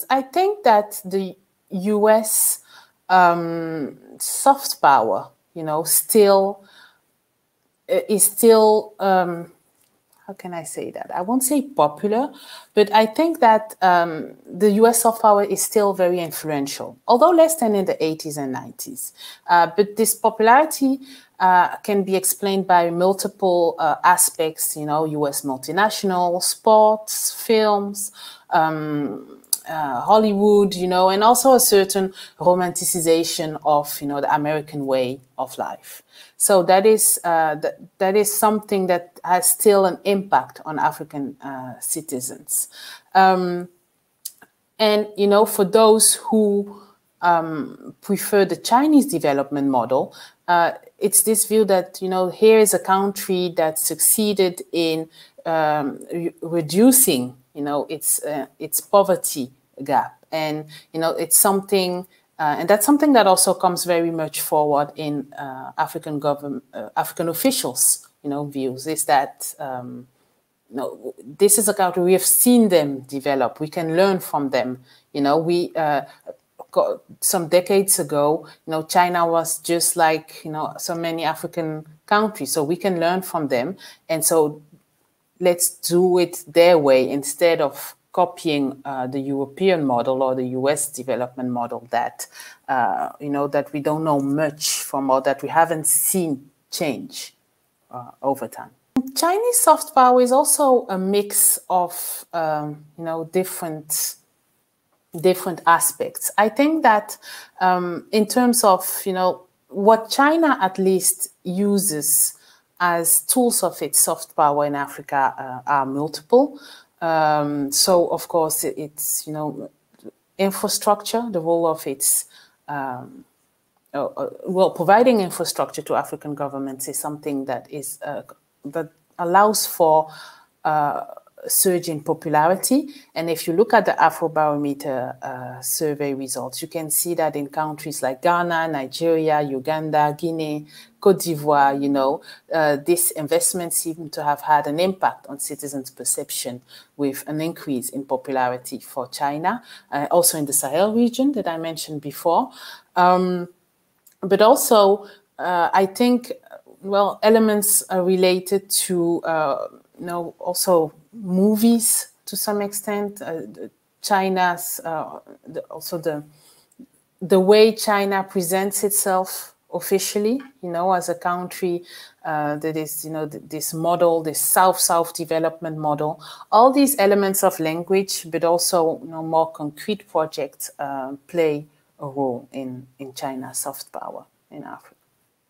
I think that the US soft power, you know, still is still, how can I say that? I won't say popular, but I think that the US soft power is still very influential, although less than in the 80s and 90s. But this popularity can be explained by multiple aspects, you know, US multinational, sports, films, Hollywood, you know, and also a certain romanticization of, you know, the American way of life. So that is something that has still an impact on African citizens. And, you know, for those who prefer the Chinese development model, it's this view that, you know, here is a country that succeeded in reducing, you know, its poverty gap. And, you know, it's something, and that's something that also comes very much forward in African officials, you know, views, is that, you know, this is a country we have seen them develop. We can learn from them. You know, we some decades ago, you know, China was just like, you know, so many African countries. So we can learn from them. And so let's do it their way instead of copying the European model or the US development model that, you know, that we don't know much from or that we haven't seen change over time. Chinese soft power is also a mix of, you know, different aspects. I think that in terms of, you know, what China at least uses as tools of its soft power in Africa are multiple. So, of course, it's, you know, infrastructure, the role of its, well, providing infrastructure to African governments is something that is, that allows for surge in popularity. And if you look at the Afrobarometer survey results, you can see that in countries like Ghana, Nigeria, Uganda, Guinea, Cote d'Ivoire, you know, this investment seems to have had an impact on citizens' perception with an increase in popularity for China, also in the Sahel region that I mentioned before. But also, I think, well, elements are related to, you know, also movies to some extent. China's also the way China presents itself officially, you know, as a country that is, you know, this model, this South-South development model. All these elements of language, but also, you know, more concrete projects play a role in China's soft power in Africa.